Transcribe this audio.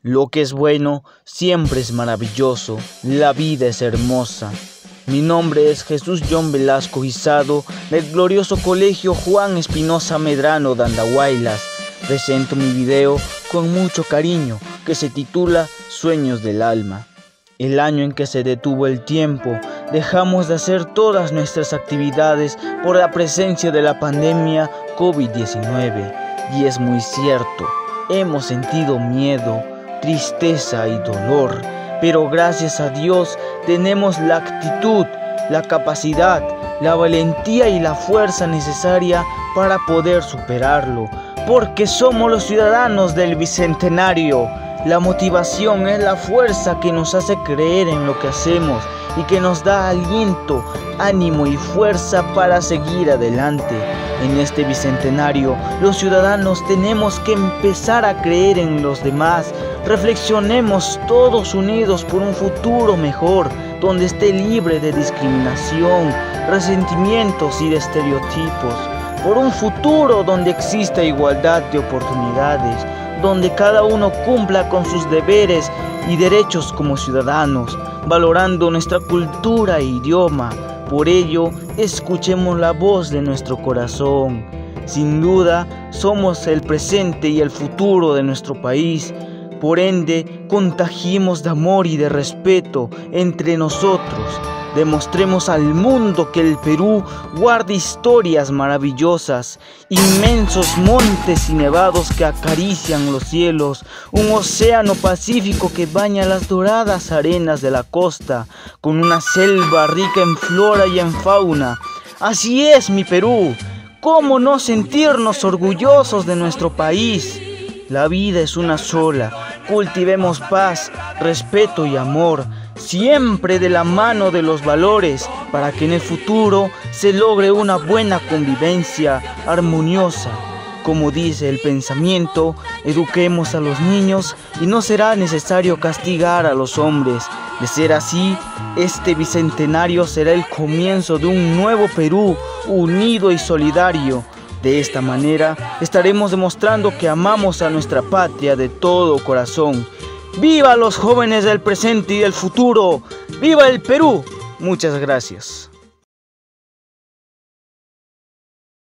Lo que es bueno siempre es maravilloso, la vida es hermosa. Mi nombre es Jesús John Velasco Guisado, del glorioso Colegio Juan Espinosa Medrano de Andahuaylas. Presento mi video con mucho cariño que se titula Sueños del Alma. El año en que se detuvo el tiempo, dejamos de hacer todas nuestras actividades por la presencia de la pandemia COVID-19. Y es muy cierto, hemos sentido miedo, tristeza y dolor, pero gracias a Dios tenemos la actitud, la capacidad, la valentía y la fuerza necesaria para poder superarlo, porque somos los ciudadanos del Bicentenario. La motivación es la fuerza que nos hace creer en lo que hacemos y que nos da aliento, ánimo y fuerza para seguir adelante. En este Bicentenario, los ciudadanos tenemos que empezar a creer en los demás. Reflexionemos todos unidos por un futuro mejor, donde esté libre de discriminación, resentimientos y de estereotipos. Por un futuro donde exista igualdad de oportunidades, donde cada uno cumpla con sus deberes y derechos como ciudadanos, valorando nuestra cultura e idioma. Por ello, escuchemos la voz de nuestro corazón. Sin duda, somos el presente y el futuro de nuestro país. Por ende, contagiemos de amor y de respeto entre nosotros. Demostremos al mundo que el Perú guarda historias maravillosas, inmensos montes y nevados que acarician los cielos, un océano Pacífico que baña las doradas arenas de la costa, con una selva rica en flora y en fauna. Así es mi Perú, ¿cómo no sentirnos orgullosos de nuestro país? La vida es una sola, cultivemos paz, respeto y amor, siempre de la mano de los valores, para que en el futuro se logre una buena convivencia armoniosa. Como dice el pensamiento, eduquemos a los niños y no será necesario castigar a los hombres. De ser así, este Bicentenario será el comienzo de un nuevo Perú unido y solidario. De esta manera estaremos demostrando que amamos a nuestra patria de todo corazón. ¡Viva los jóvenes del presente y del futuro! ¡Viva el Perú! Muchas gracias.